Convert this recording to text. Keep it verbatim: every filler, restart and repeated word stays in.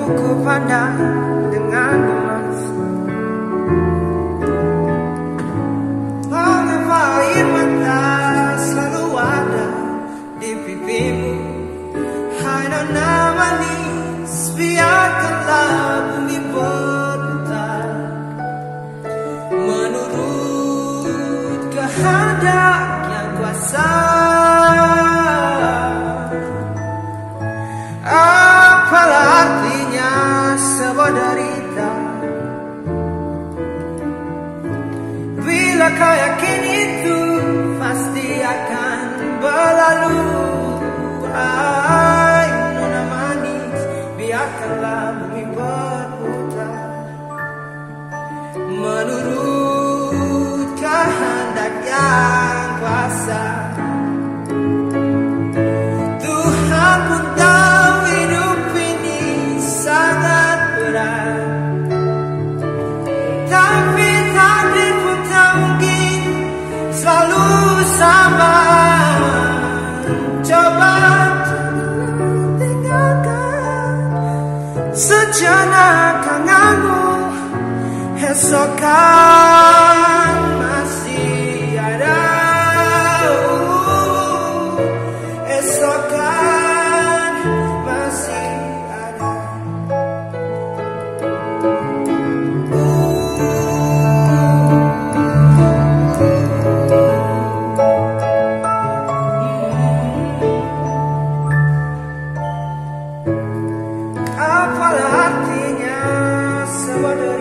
ku pandang dengan emas. Mengapa air mata selalu ada di pipimu? Hai nona manis, biarkanlah bumi berputar menurut kehendak yang kuasa. Apalah artinya sebuah derita bila kau yakin itu pasti akan berlalu. Hai nona manis, biarkanlah bumi berputar menurut kehendak yang kuasa. Tuhan pun tahu hidup ini sangat berat, tapi takdir pun tak mungkin selalu sama. Coba tinggalkan sejenak kangenmu, esok kan masih ada. Esok kan masih ada. Apalah artinya sebuah